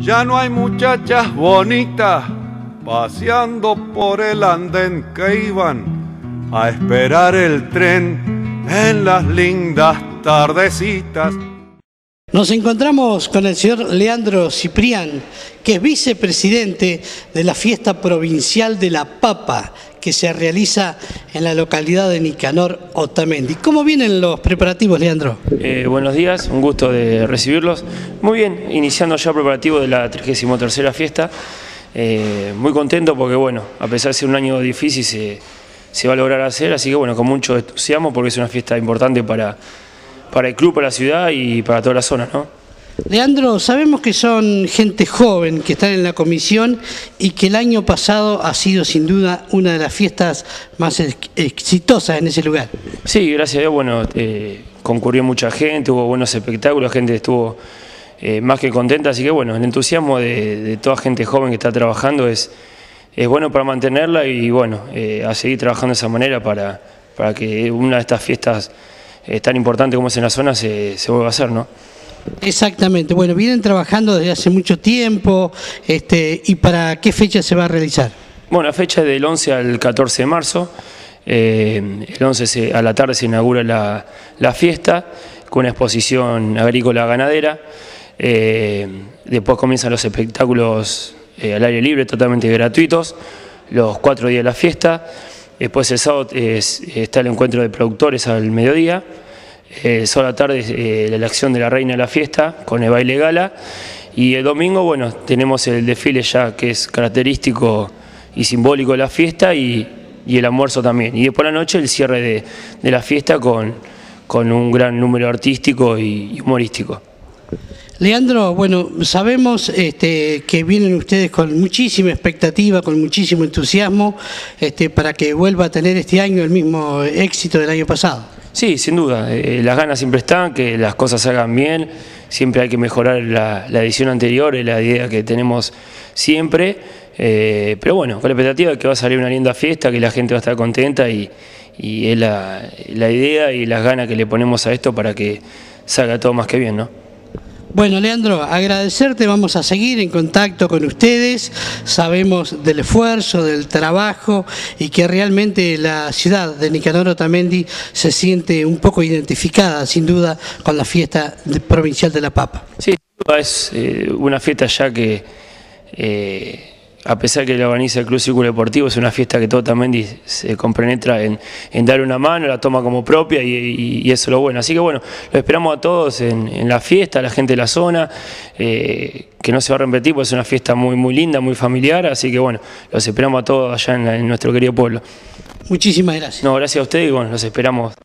Ya no hay muchachas bonitas paseando por el andén que iban a esperar el tren en las lindas tardecitas. Nos encontramos con el señor Leandro Ciprián, que es vicepresidente de la fiesta provincial de la papa, que se realiza en la localidad de Nicanor Otamendi. ¿Cómo vienen los preparativos, Leandro? Buenos días, un gusto de recibirlos. Muy bien, iniciando ya el preparativo de la 33ª fiesta. Muy contento porque, bueno, a pesar de ser un año difícil, se va a lograr hacer, así que, bueno, con mucho entusiasmo porque es una fiesta importante para el club, para la ciudad y para toda la zona, ¿no? Leandro, sabemos que son gente joven que están en la comisión y que el año pasado ha sido sin duda una de las fiestas más exitosas en ese lugar. Sí, gracias a Dios, bueno, concurrió mucha gente, hubo buenos espectáculos, la gente estuvo más que contenta, así que bueno, el entusiasmo de toda gente joven que está trabajando es bueno para mantenerla y bueno, a seguir trabajando de esa manera para que una de estas fiestas tan importantes como es en la zona se vuelva a hacer, ¿no? Exactamente, bueno, vienen trabajando desde hace mucho tiempo, ¿y para qué fecha se va a realizar? Bueno, la fecha es del 11 al 14 de marzo, el 11 a la tarde se inaugura la fiesta con una exposición agrícola ganadera, después comienzan los espectáculos al aire libre totalmente gratuitos, los 4 días de la fiesta, después el sábado está el encuentro de productores al mediodía. Solo a la tarde la elección de la reina de la fiesta con el baile gala y el domingo, bueno, tenemos el desfile ya que es característico y simbólico de la fiesta y el almuerzo también. Y después la noche el cierre de la fiesta con un gran número artístico y humorístico. Leandro, bueno, sabemos que vienen ustedes con muchísima expectativa, con muchísimo entusiasmo para que vuelva a tener este año el mismo éxito del año pasado. Sí, sin duda, las ganas siempre están, que las cosas se hagan bien, siempre hay que mejorar la edición anterior, es la idea que tenemos siempre, pero bueno, con la expectativa de que va a salir una linda fiesta, que la gente va a estar contenta y es la idea y las ganas que le ponemos a esto para que salga todo más que bien, ¿no? Bueno, Leandro, agradecerte, vamos a seguir en contacto con ustedes, sabemos del esfuerzo, del trabajo y que realmente la ciudad de Nicanor Otamendi se siente un poco identificada, sin duda, con la fiesta provincial de la papa. Sí, es una fiesta ya que, a pesar que la organiza el Club Círculo Deportivo, es una fiesta que todo Otamendi se compenetra en darle una mano, la toma como propia y eso es lo bueno. Así que bueno, lo esperamos a todos en la fiesta, a la gente de la zona, que no se va a repetir, porque es una fiesta muy, muy linda, muy familiar, así que bueno, los esperamos a todos allá en nuestro querido pueblo. Muchísimas gracias. No, gracias a ustedes y bueno, los esperamos.